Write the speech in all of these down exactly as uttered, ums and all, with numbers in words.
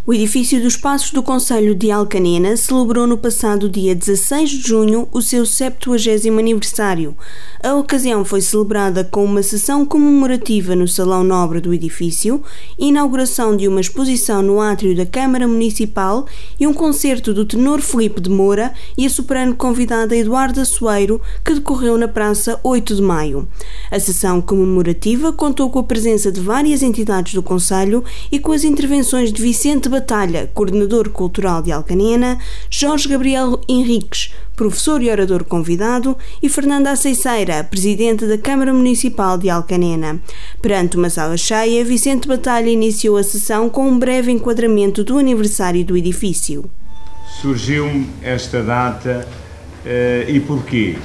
O edifício dos Passos do Concelho de Alcanena celebrou no passado dia dezasseis de junho o seu septuagésimo aniversário. A ocasião foi celebrada com uma sessão comemorativa no Salão Nobre do edifício, inauguração de uma exposição no átrio da Câmara Municipal e um concerto do tenor Filipe de Moura e a soprano convidada Eduarda Soeiro, que decorreu na Praça oito de Maio. A sessão comemorativa contou com a presença de várias entidades do Concelho e com as intervenções de Vicente Batalha, coordenador cultural de Alcanena, Jorge Gabriel Henriques, professor e orador convidado, e Fernanda Aceiceira, presidente da Câmara Municipal de Alcanena. Perante uma sala cheia, Vicente Batalha iniciou a sessão com um breve enquadramento do aniversário do edifício. Surgiu-me esta data uh, e porquê?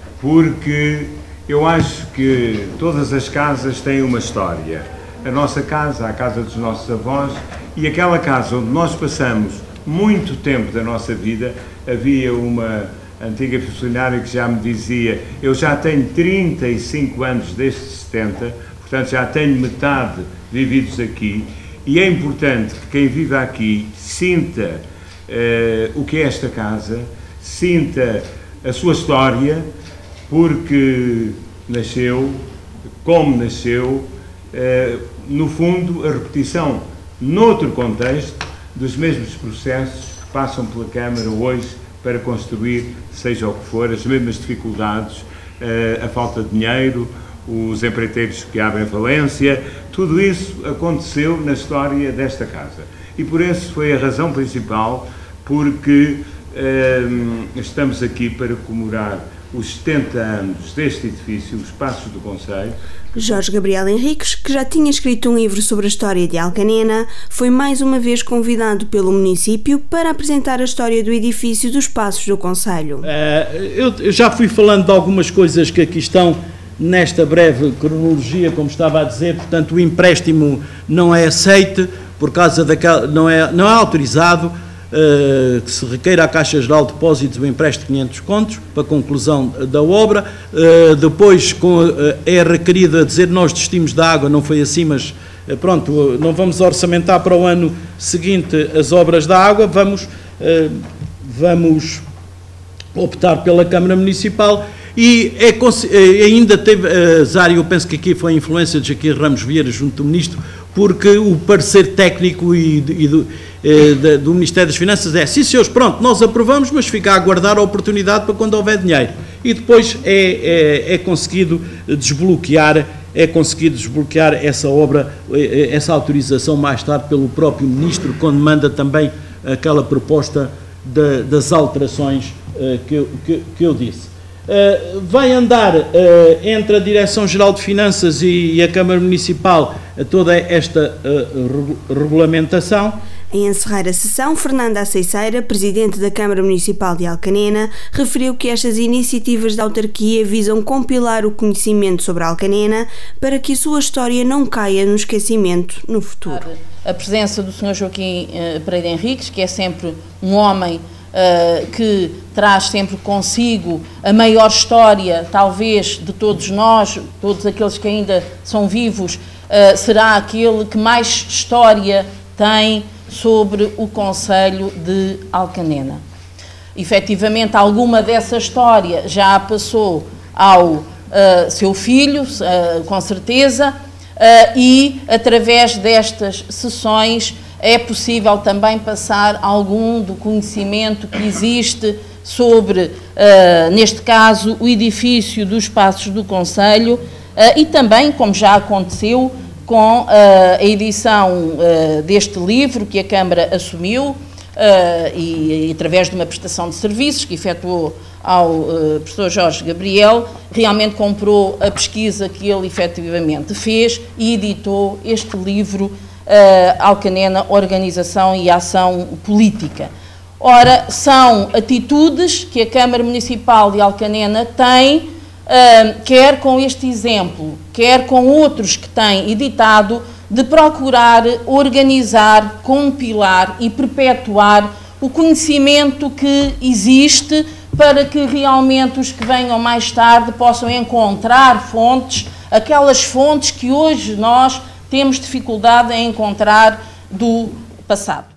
Porque eu acho que todas as casas têm uma história. A nossa casa, a casa dos nossos avós, e aquela casa onde nós passamos muito tempo da nossa vida. Havia uma antiga funcionária que já me dizia: eu já tenho trinta e cinco anos desde setenta, portanto já tenho metade vividos aqui, e é importante que quem vive aqui sinta uh, o que é esta casa, sinta a sua história, porque nasceu, como nasceu, uh, no fundo a repetição noutro contexto, dos mesmos processos que passam pela Câmara hoje para construir, seja o que for, as mesmas dificuldades, a falta de dinheiro, os empreiteiros que abrem falência, tudo isso aconteceu na história desta casa. E por isso foi a razão principal, porque hum, estamos aqui para comemorar os setenta anos deste edifício, os Passos do Concelho. Jorge Gabriel Henriques, que já tinha escrito um livro sobre a história de Alcanena, foi mais uma vez convidado pelo município para apresentar a história do edifício dos Passos do Concelho. Uh, eu, eu já fui falando de algumas coisas que aqui estão nesta breve cronologia, como estava a dizer. Portanto, o empréstimo não é aceite, por causa daquela, não é, não é autorizado. Uh, que se requeira à Caixa Geral de Depósitos o empréstimo de quinhentos contos para a conclusão da obra. Uh, depois com, uh, é requerido a dizer: nós desistimos da água, não foi assim, mas uh, pronto, uh, não vamos orçamentar para o ano seguinte as obras da água, vamos, uh, vamos optar pela Câmara Municipal. E é, ainda teve, uh, Zário, eu penso que aqui foi a influência de Jaquir Ramos Vieira junto do Ministro, porque o parecer técnico e, e do, eh, do Ministério das Finanças é: sim, senhores, pronto, nós aprovamos, mas fica a aguardar a oportunidade para quando houver dinheiro. E depois é, é, é conseguido desbloquear, é conseguido desbloquear essa obra, essa autorização mais tarde pelo próprio Ministro, quando manda também aquela proposta de, das alterações eh, que, eu, que, que eu disse. Uh, vai andar uh, entre a Direção-Geral de Finanças e, e a Câmara Municipal uh, toda esta uh, regulamentação. Em encerrar a sessão, Fernanda Aceiceira, presidente da Câmara Municipal de Alcanena, referiu que estas iniciativas da autarquia visam compilar o conhecimento sobre Alcanena para que a sua história não caia no esquecimento no futuro. A presença do senhor Joaquim uh, Pereira Henriques, que é sempre um homem Uh, que traz sempre consigo a maior história, talvez, de todos nós, todos aqueles que ainda são vivos, uh, será aquele que mais história tem sobre o Concelho de Alcanena. Efetivamente, alguma dessa história já passou ao uh, seu filho, uh, com certeza, uh, e através destas sessões é possível também passar algum do conhecimento que existe sobre, uh, neste caso, o edifício dos Passos do Concelho, uh, e também, como já aconteceu, com uh, a edição uh, deste livro que a Câmara assumiu, uh, e, e através de uma prestação de serviços que efetuou ao uh, professor Jorge Gabriel, realmente comprou a pesquisa que ele efetivamente fez e editou este livro, Uh, Alcanena, Organização e Ação Política. Ora, são atitudes que a Câmara Municipal de Alcanena tem, uh, quer com este exemplo, quer com outros que tem editado, de procurar organizar, compilar e perpetuar o conhecimento que existe, para que realmente os que venham mais tarde possam encontrar fontes, aquelas fontes que hoje nós temos dificuldade em encontrar do passado.